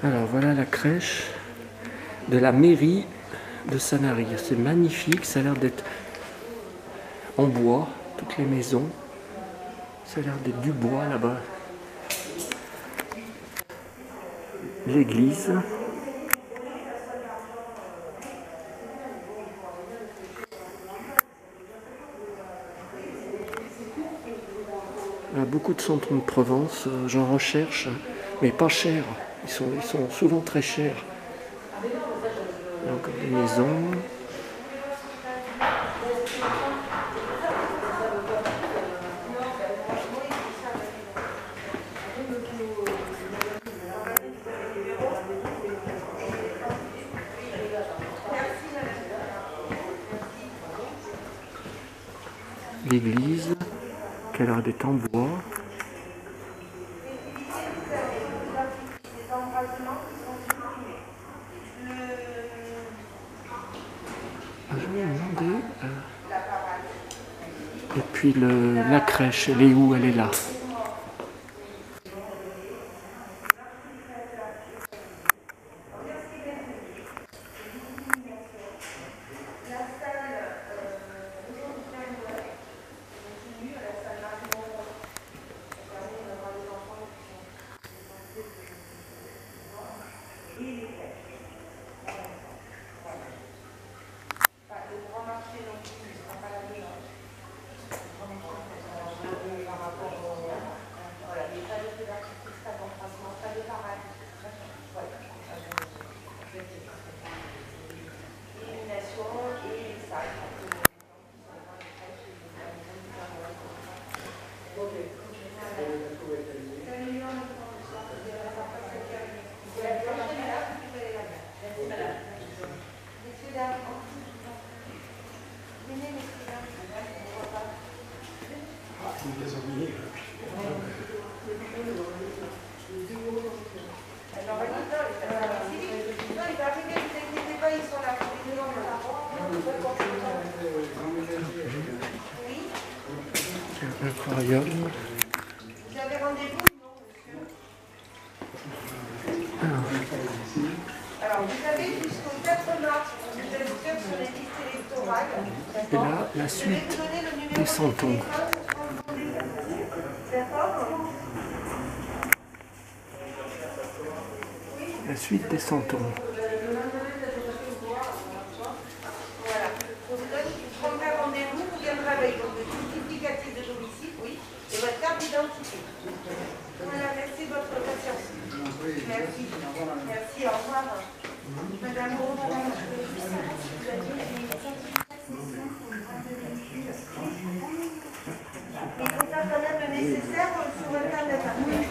Alors voilà la crèche de la mairie de Sanary. C'est magnifique, ça a l'air d'être en bois, toutes les maisons. Ça a l'air d'être du bois là-bas. L'église. Il y a beaucoup de centres de Provence, j'en recherche, mais pas chers. Ils sont souvent très chers. Il y a encore des maisons. L'église, qui a l'air d'être en bois. Je vais me demander. Et puis la crèche, elle est où? Elle est là. Incroyable. Vous avez rendez-vous? Alors, vous avez jusqu'au 4 mars pour vous inscrire sur les listes électorales. Et là, la suite des Santons. La suite des Santons. Voilà. Vous prendrez rendez-vous, vous viendrez avec votre justificatif de domicile, oui, et votre carte d'identité. Voilà, merci de votre patience. Merci. Merci, au revoir. Madame Bourdon, il faut faire quand même le nécessaire sur Internet.